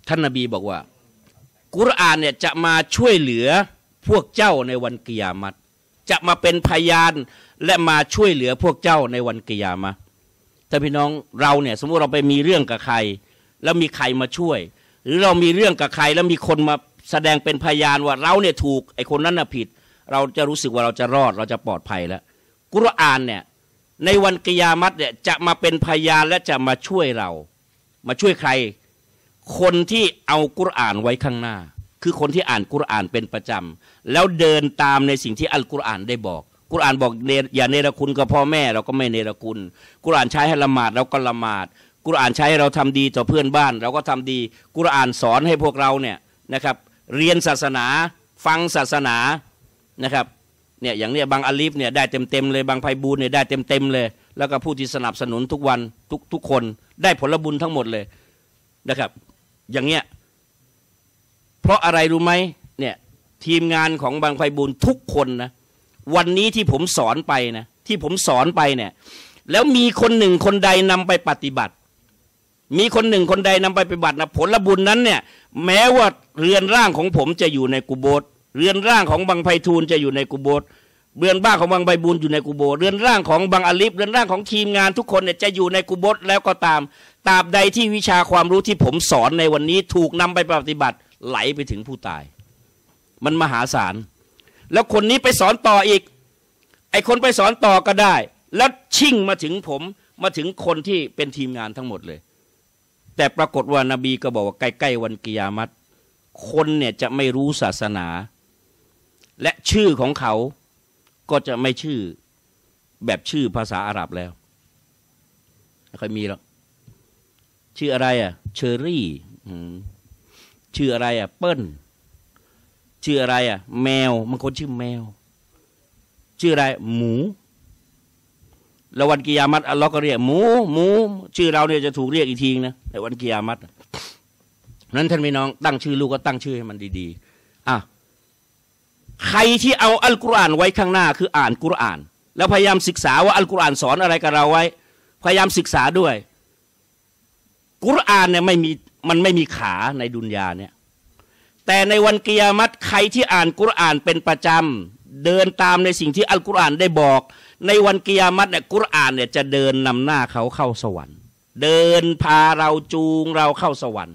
ท่านนบีบอกว่ากุรอานเนี่ยจะมาช่วยเหลือพวกเจ้าในวันกิยามัตจะมาเป็นพยานและมาช่วยเหลือพวกเจ้าในวันกิยามะห์ถ้าพี่น้องเราเนี่ยสมมติเราไปมีเรื่องกับใครแล้วมีใครมาช่วยหรือเรามีเรื่องกับใครแล้วมีคนมาแสดงเป็นพยานว่าเราเนี่ยถูกไอ้คนนั้นน่ะผิดเราจะรู้สึกว่าเราจะรอดเราจะปลอดภัยแล้วกุรอานเนี่ยในวันกิยามัตเนี่ยจะมาเป็นพยานและจะมาช่วยเรามาช่วยใครคนที่เอากุรอานไว้ข้างหน้าคือคนที่อ่านกุรอานเป็นประจำแล้วเดินตามในสิ่งที่อัลกุรอานได้บอกกุรอานบอกอย่าเนรคุณกับพ่อแม่เราก็ไม่เนรคุณกุรอานใช้ให้ละหมาดเราก็ละหมาดกุรอานใช้ให้เราทำดีต่อเพื่อนบ้านเราก็ทำดีกุรอานสอนให้พวกเราเนี่ยนะครับเรียนศาสนาฟังศาสนานะครับเนี่ยอย่างเนี้ยบางอาลีฟเนี่ยได้เต็มเลยบางไพบูลย์เนี่ยได้เต็มเลยแล้วก็ผู้ที่สนับสนุนทุกวันทุกคนได้ผลบุญทั้งหมดเลยนะครับอย่างเงี้ยเพราะอะไรรู้ไหมเนี่ยทีมงานของบางไพบูลย์ทุกคนนะวันนี้ที่ผมสอนไปนะที่ผมสอนไปเนี่ยแล้วมีคนหนึ่งคนใดนำไปปฏิบัติมีคนหนึ่งคนใดนำไปปฏิบัตินะผลบุญนั้นเนี่ยแม้ว่าเรือนร่างของผมจะอยู่ในกุโบร์เรือนร่างของบางไพฑูรย์จะอยู่ในกุโบร์เรือนร่างของบางไพบูลย์อยู่ในกุโบร์เรือนร่างของบางอาลีฟเรือนร่างของทีมงานทุกคนเนี่ยจะอยู่ในกุโบร์แล้วก็ตามตราบใดที่วิชาความรู้ที่ผมสอนในวันนี้ถูกนำไปปฏิบัติไหลไปถึงผู้ตายมันมหาศาลแล้วคนนี้ไปสอนต่ออีกไอ้คนไปสอนต่อก็ได้แล้วชิ่งมาถึงผมมาถึงคนที่เป็นทีมงานทั้งหมดเลยแต่ปรากฏว่านบีก็บอกว่าใกล้ๆวันกิยามัตคนเนี่ยจะไม่รู้ศาสนาและชื่อของเขาก็จะไม่ชื่อแบบชื่อภาษาอาหรับแล้วไม่ค่อยมีหรอกชื่ออะไรอ่ะเชอรี่ชื่ออะไรอ่ะเปิ้ลชื่ออะไรอ่ะแมวบางคนชื่อแมวชื่ออะไรหมูแล้ววันกิยามัตอัลลอฮ์ก็เรียกหมูชื่อเราเนี่ยจะถูกเรียกอีกทีนะแต่วันกิยามัตนั้นท่านพี่น้องตั้งชื่อลูกก็ตั้งชื่อให้มันดีๆใครที่เอาอัลกุรอานไว้ข้างหน้าคืออ่านกุรอานแล้วพยายามศึกษาว่าอัลกุรอานสอนอะไรกับเราไว้พยายามศึกษาด้วยกุรอานเนี่ยมันไม่มีขาในดุนยาเนี่ยแต่ในวันกิยามัตใครที่อ่านกุรอานเป็นประจำเดินตามในสิ่งที่อัลกุรอานได้บอกในวันกิยามัตเนี่ยกุรอานเนี่ยจะเดินนำหน้าเขาเข้าสวรรค์เดินพาเราจูงเราเข้าสวรรค์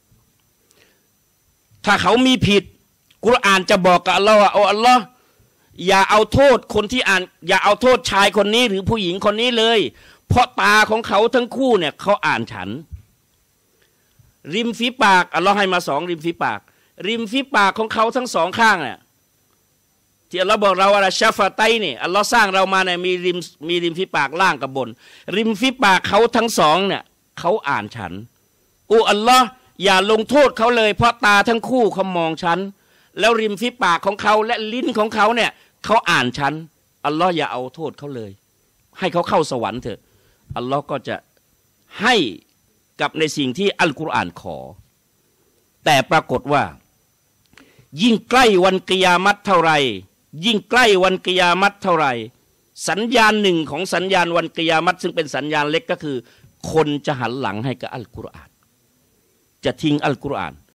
ถ้าเขามีผิดกุรอานจะบอกกับอัลลอฮ์ว่าโอ้อัลลอฮ์อย่าเอาโทษคนที่อ่านอย่าเอาโทษชายคนนี้หรือผู้หญิงคนนี้เลยเพราะตาของเขาทั้งคู่เนี่ยเขาอ่านฉันริมฝีปากอัลลอฮ์ให้มา2ริมฝีปากริมฝีปากของเขาทั้ง2ข้างเนี่ยที่อัลลอฮ์บอกเราว่าชาฟาไตนี่อัลลอฮ์สร้างเรามาเนี่ยมีริมฝีปากล่างกับบนริมฝีปากเขาทั้ง2เนี่ยเขาอ่านฉันโอ้อัลลอฮ์อย่าลงโทษเขาเลยเพราะตาทั้งคู่เขามองฉันแล้วริมฝีปากของเขาและลิ้นของเขาเนี่ยเขาอ่านฉันอัลลอฮ์อย่าเอาโทษเขาเลยให้เขาเข้าสวรรค์เถอะอัลลอฮ์ก็จะให้กับในสิ่งที่อัลกุรอานขอแต่ปรากฏว่ายิ่งใกล้วันกิยามัตเท่าไรยิ่งใกล้วันกิยามัตเท่าไรสัญญาณหนึ่งของสัญญาณวันกิยามัตซึ่งเป็นสัญญาณเล็กก็คือคนจะหันหลังให้กับอัลกุรอานจะทิ้งอัลกุรอาน